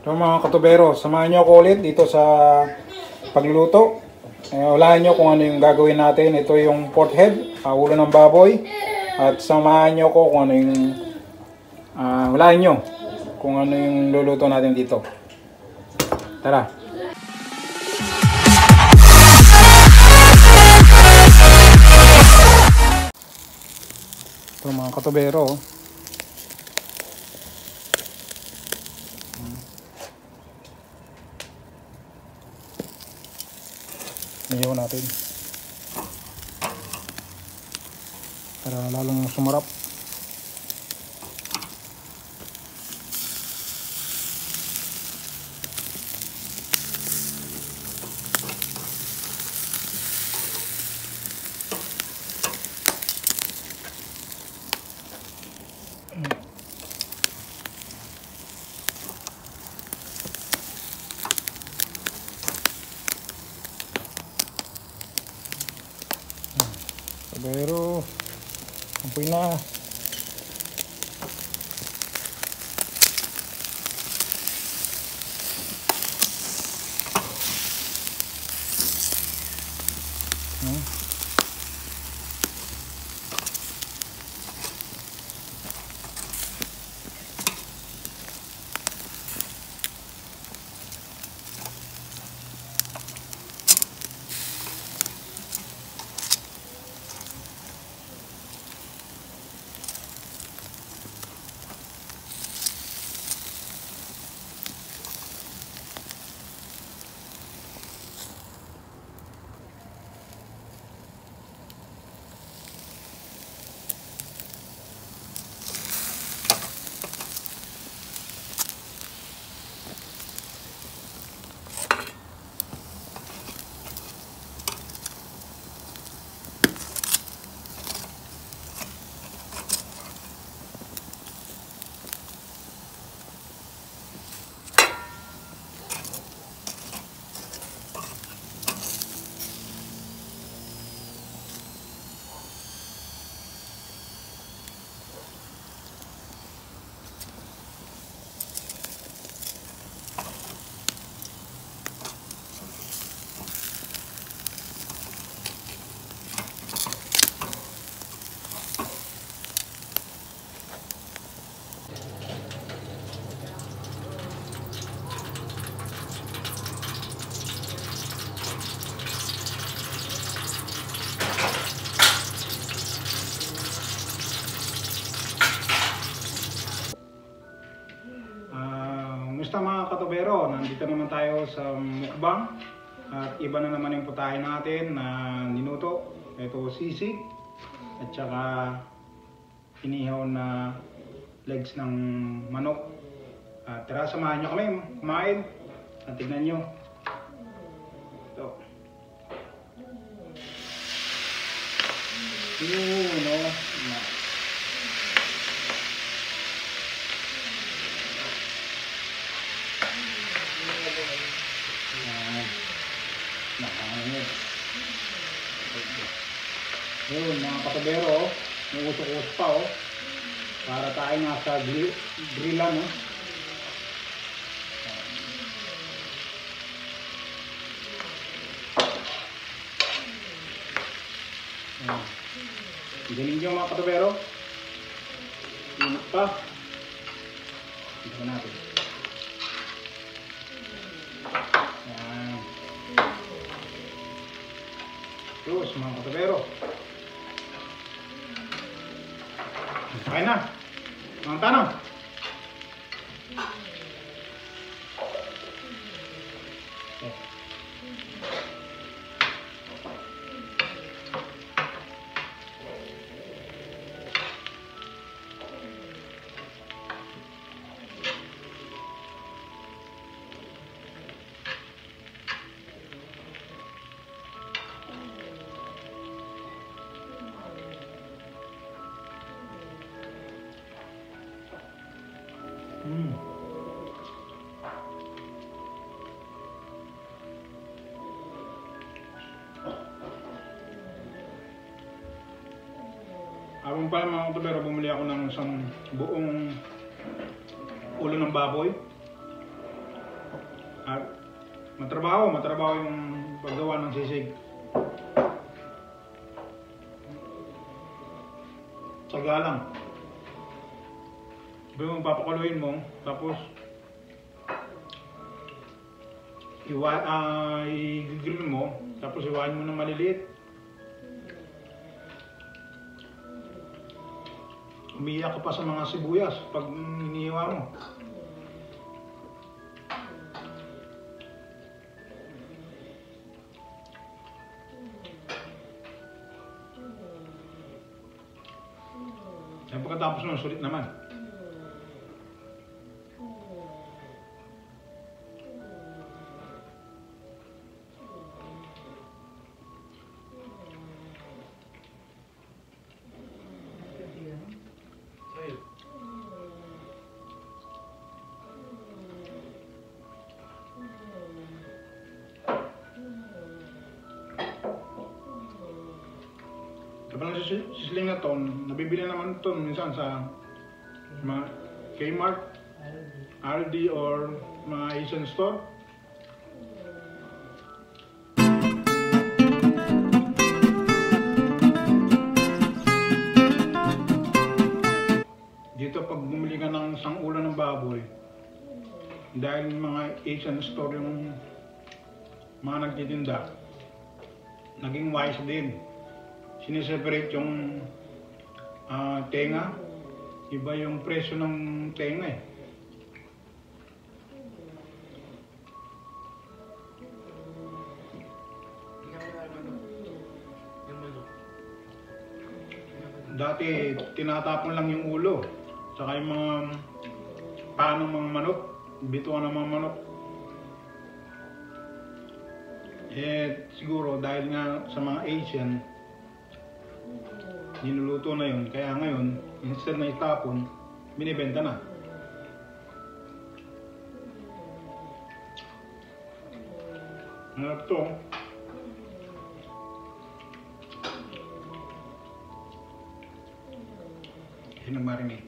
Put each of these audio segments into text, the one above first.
So mga katubero, samahan nyo ako ulit dito sa pagluluto. Ulahan nyo kung ano yung gagawin natin. Ito yung pork head, ulo ng baboy. At samahan nyo ko kung ano yung ulahan nyo kung ano yung luluto natin dito. Tara! Ito mga katubero. Iyaw natin para lalong sumarap. Pero apoy na. Musta mga katubero, nandito naman tayo sa mukbang at iba na naman yung putahe natin na ninuto. Ito sisig at saka inihaw na legs ng manok. Tara, samahan nyo kami kumain at tignan nyo. Ito. Yun, no? Yun mga katubero, may usok-usok pa para tayo nasa grillan Galing nyo mga katubero, init pa. Ito natin. Terus mga katubero, kain na mga tanong. Habang pala mga katubero, bumili ako ng isang buong ulo ng baboy. At matrabaho yung paggawa ng sisig. Tsaga lang. Yung papakuluin mo, tapos i-grill mo, tapos iwain mo ng maliliit. Umiiyak ka pa sa mga sibuyas pag iniiwa mo. At pagkatapos nun, sulit naman. Kapag sisling na to, nabibili naman ito minsan sa mga Kmart, Aldi, or mga Asian store. Dito pag bumili ka ng isang ulo ng baboy, dahil mga Asian store yung mga nagtitinda, naging wise din. Siniseparate yung tenga. Iba yung presyo ng tenga eh. Dati tinatapon lang yung ulo, saka yung mga paa ng mga manok, bituan ng mga manok. Siguro dahil nga sa mga Asian, ninuluto na yun, kaya ngayon instead na itapon, binibenta na. Ano to? Sinamarinate.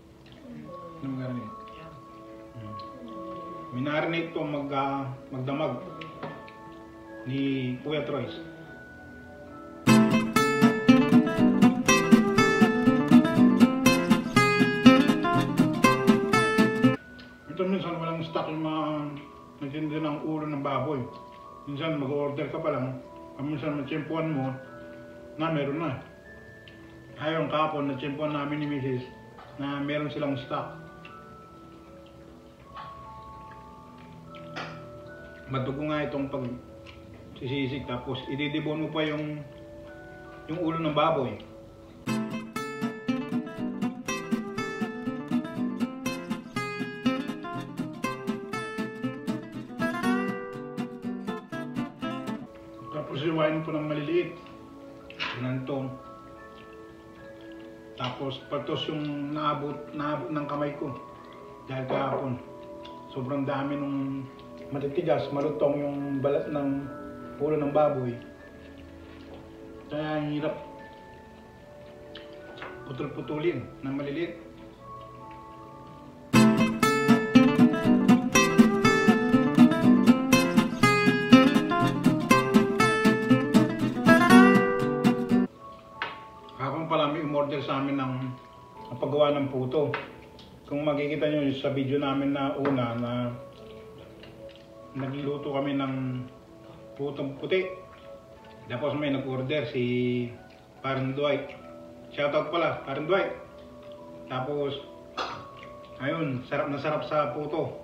Minarinate to magdamag ni Kuya Troyes. Minsan walang stock yung mga nagtinda ng ulo ng baboy. Minsan mag-order ka pa lang, minsan matsyempuan mo na meron na. Ayun, kahapon natsyempuan namin ni Mrs. na meron silang stock. Madugo nga itong pagsisisig, tapos ididibon mo pa yung ulo ng baboy. Tapos iwain po ng maliliit. Ganito. Tapos patos yung naabot ng kamay ko. Dahil kahapon, sobrang dami nung matitigas, malutong yung balat ng ulo ng baboy. Kaya hirap putol-putulin ng maliliit. Order sa amin ng paggawa ng puto. Kung makikita nyo sa video namin na una na nagluto kami ng putong puti. Tapos may nag-order si Parang Dwight. Shoutout pala, Parang Dwight. Tapos ayun, sarap na sarap sa puto.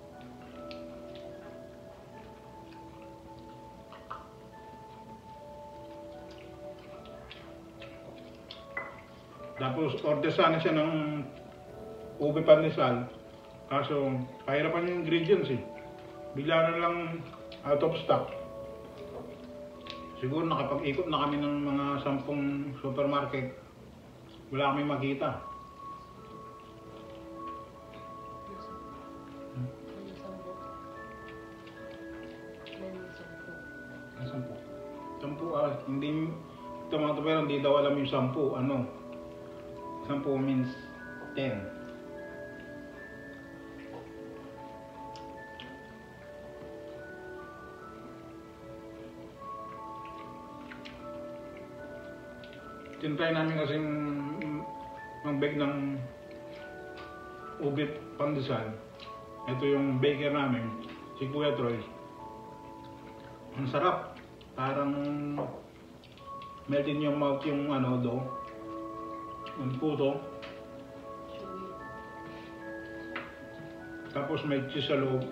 Tapos order sana siya ng ube pandesal, kaso pahirapan yung ingredients eh. Bigla na lang out of stock. Siguro nakapag-ikot na kami ng mga 10 supermarket, wala kami makita. Sampu, hindi ito mga to, pero hindi daw alam yung 10, ano. 10 means 10. Tinry namin kasing mag-bake ng ube pandesal. Ito yung baker namin, si Kuya Troy. Ang sarap. Parang melt in your mouth yung dough. Yung puto. Tapos may cheese sa loob.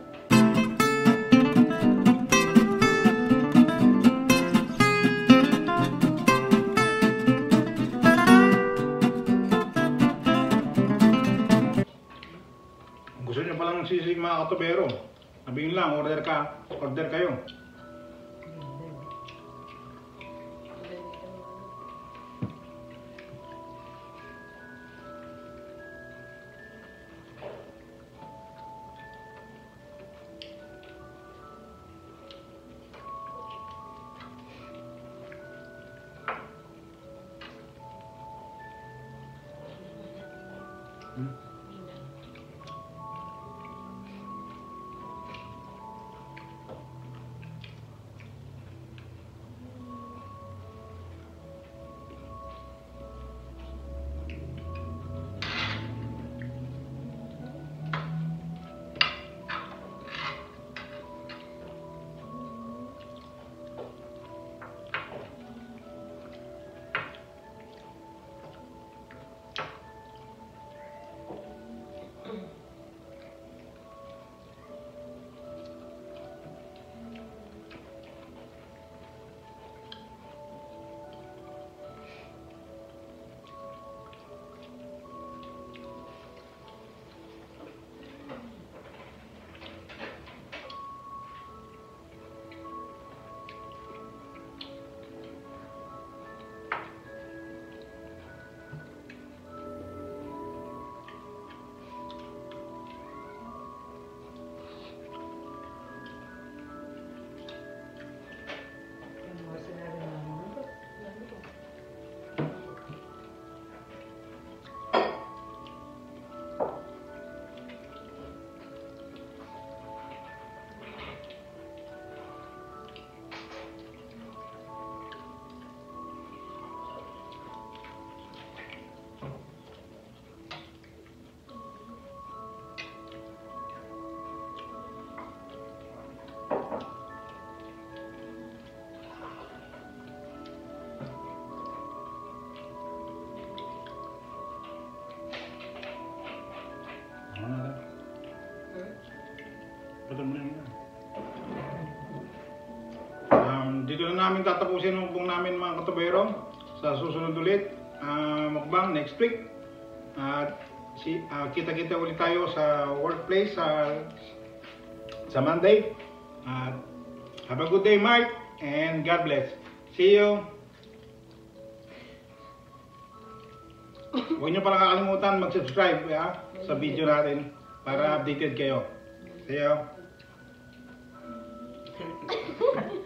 Gusto niyo palang sisig mga katubero? Sabihin lang, order kayo. Dito na namin tatapusin ang mukbang namin mga katubero. Sa susunod ulit, mukbang next week. Kita-kita ulit tayo sa workplace sa Monday. Have a good day, Mark, and God bless. See you. Huwag niyo pala kakalimutan mag-subscribe sa video natin para updated kayo. See you.